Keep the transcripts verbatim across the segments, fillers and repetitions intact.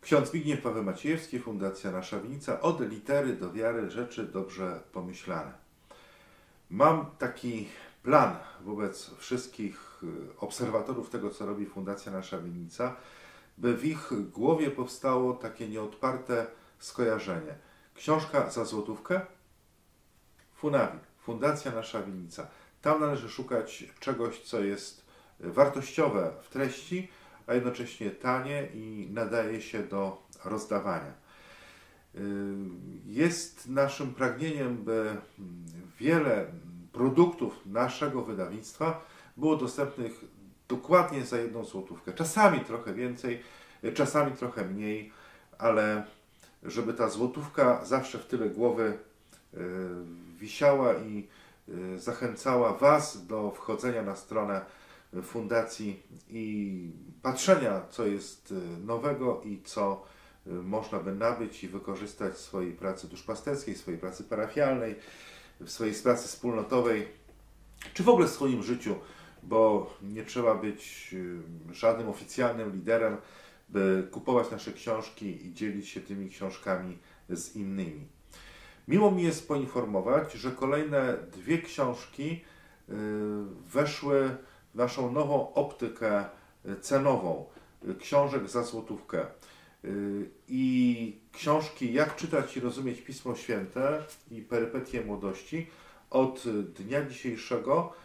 Ksiądz Zbigniew Paweł Maciejewski, Fundacja Nasza Winnica, od litery do wiary, rzeczy dobrze pomyślane. Mam taki plan wobec wszystkich obserwatorów tego, co robi Fundacja Nasza Winnica, by w ich głowie powstało takie nieodparte skojarzenie. Książka za złotówkę? Funawi, Fundacja Nasza Winnica. Tam należy szukać czegoś, co jest wartościowe w treści, a jednocześnie tanie i nadaje się do rozdawania. Jest naszym pragnieniem, by wiele produktów naszego wydawnictwa było dostępnych dokładnie za jedną złotówkę. Czasami trochę więcej, czasami trochę mniej, ale żeby ta złotówka zawsze w tyle głowy wisiała i zachęcała Was do wchodzenia na stronę fundacji i patrzenia, co jest nowego i co można by nabyć i wykorzystać w swojej pracy duszpasterskiej, w swojej pracy parafialnej, w swojej pracy wspólnotowej, czy w ogóle w swoim życiu, bo nie trzeba być żadnym oficjalnym liderem, by kupować nasze książki i dzielić się tymi książkami z innymi. Miło mi jest poinformować, że kolejne dwie książki weszły w naszą nową optykę cenową książek za złotówkę. I książki Jak czytać i rozumieć Pismo Święte i Perypetie młodości od dnia dzisiejszego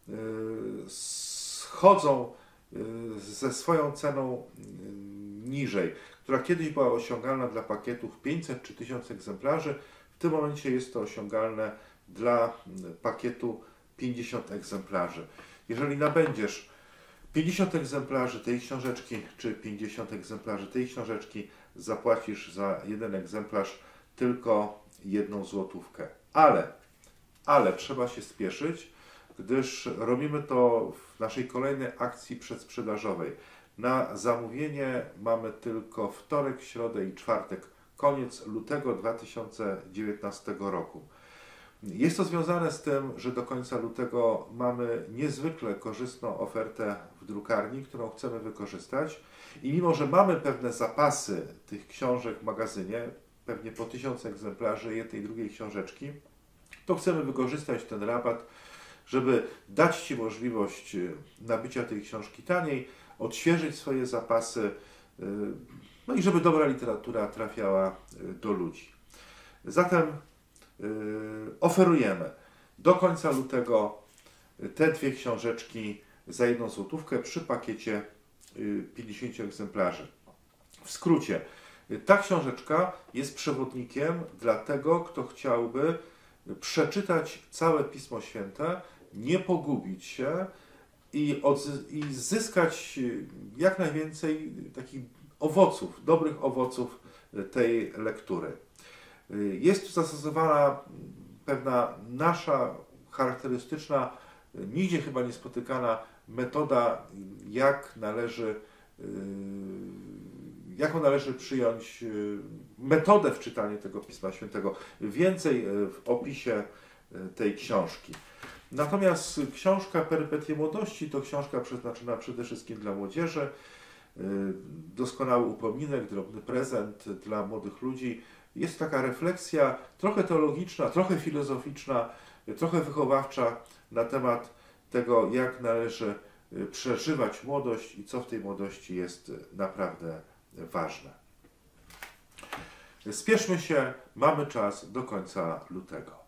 schodzą ze swoją ceną niżej, która kiedyś była osiągalna dla pakietów pięćset czy tysiąc egzemplarzy. W tym momencie jest to osiągalne dla pakietu pięćdziesiąt egzemplarzy. Jeżeli nabędziesz pięćdziesiąt egzemplarzy tej książeczki, czy pięćdziesiąt egzemplarzy tej książeczki, zapłacisz za jeden egzemplarz tylko jedną złotówkę. Ale, ale trzeba się spieszyć, gdyż robimy to w naszej kolejnej akcji przedsprzedażowej. Na zamówienie mamy tylko wtorek, środę i czwartek, koniec lutego dwa tysiące dziewiętnastego roku. Jest to związane z tym, że do końca lutego mamy niezwykle korzystną ofertę w drukarni, którą chcemy wykorzystać. I mimo, że mamy pewne zapasy tych książek w magazynie, pewnie po tysiąc egzemplarzy jednej i drugiej książeczki, to chcemy wykorzystać ten rabat, żeby dać Ci możliwość nabycia tej książki taniej, odświeżyć swoje zapasy, no i żeby dobra literatura trafiała do ludzi. Zatem oferujemy do końca lutego te dwie książeczki za jedną złotówkę przy pakiecie pięćdziesięciu egzemplarzy. W skrócie, ta książeczka jest przewodnikiem dla tego, kto chciałby przeczytać całe Pismo Święte, nie pogubić się i, i zyskać jak najwięcej takich owoców, dobrych owoców tej lektury. Jest tu zastosowana pewna nasza charakterystyczna, nigdzie chyba niespotykana metoda, jak należy, jaką należy przyjąć metodę w czytaniu tego Pisma Świętego. Więcej w opisie tej książki. Natomiast książka Perypetie młodości to książka przeznaczona przede wszystkim dla młodzieży. Doskonały upominek, drobny prezent dla młodych ludzi. Jest taka refleksja trochę teologiczna, trochę filozoficzna, trochę wychowawcza na temat tego, jak należy przeżywać młodość i co w tej młodości jest naprawdę ważne. Spieszmy się, mamy czas do końca lutego.